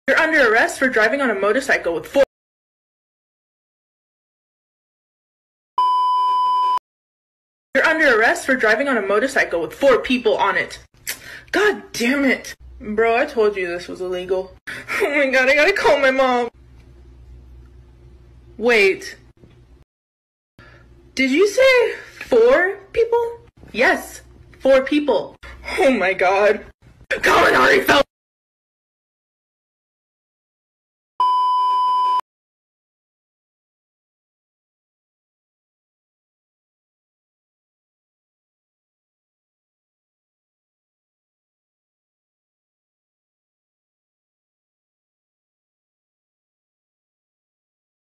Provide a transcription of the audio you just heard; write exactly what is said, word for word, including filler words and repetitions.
You're under arrest for driving on a motorcycle with four. You're under arrest for driving on a motorcycle with four people on it. God damn it. Bro, I told you this was illegal. Oh my god, I gotta call my mom. Wait. Did you say four people? Yes, four people. Oh my god. Culinary fell.